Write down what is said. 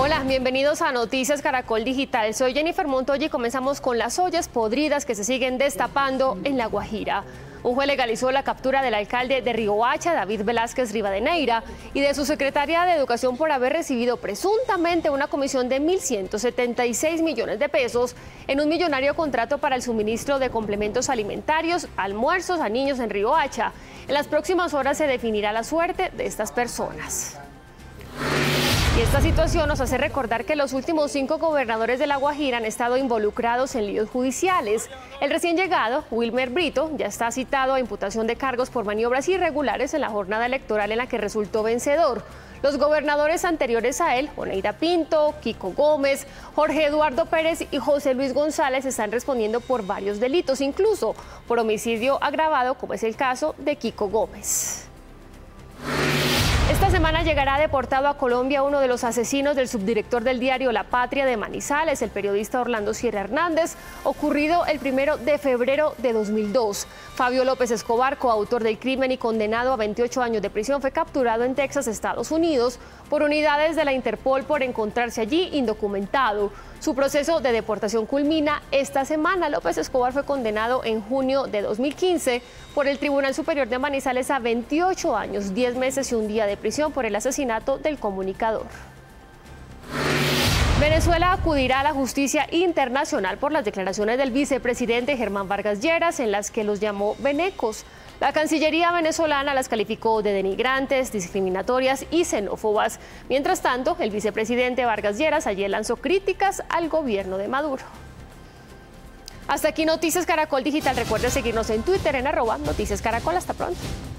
Hola, bienvenidos a Noticias Caracol Digital. Soy Jennifer Montoya y comenzamos con las ollas podridas que se siguen destapando en La Guajira. Un juez legalizó la captura del alcalde de Riohacha, David Velázquez Rivadeneira, y de su secretaria de Educación por haber recibido presuntamente una comisión de 1.176 millones de pesos en un millonario contrato para el suministro de complementos alimentarios, almuerzos a niños en Riohacha. En las próximas horas se definirá la suerte de estas personas. Y esta situación nos hace recordar que los últimos 5 gobernadores de La Guajira han estado involucrados en líos judiciales. El recién llegado, Wilmer Brito, ya está citado a imputación de cargos por maniobras irregulares en la jornada electoral en la que resultó vencedor. Los gobernadores anteriores a él, Oneida Pinto, Kiko Gómez, Jorge Eduardo Pérez y José Luis González, están respondiendo por varios delitos, incluso por homicidio agravado, como es el caso de Kiko Gómez. Esta semana llegará deportado a Colombia uno de los asesinos del subdirector del diario La Patria de Manizales, el periodista Orlando Sierra Hernández, ocurrido el 1 de febrero de 2002. Fabio López Escobar, coautor del crimen y condenado a 28 años de prisión, fue capturado en Texas, Estados Unidos, por unidades de la Interpol por encontrarse allí indocumentado. Su proceso de deportación culmina esta semana. López Escobar fue condenado en junio de 2015 por el Tribunal Superior de Manizales a 28 años, 10 meses y un día de prisión por el asesinato del comunicador. Venezuela acudirá a la justicia internacional por las declaraciones del vicepresidente Germán Vargas Lleras, en las que los llamó venecos. La Cancillería venezolana las calificó de denigrantes, discriminatorias y xenófobas. Mientras tanto, el vicepresidente Vargas Lleras ayer lanzó críticas al gobierno de Maduro. Hasta aquí Noticias Caracol Digital. Recuerde seguirnos en Twitter en @Noticias Caracol. Hasta pronto.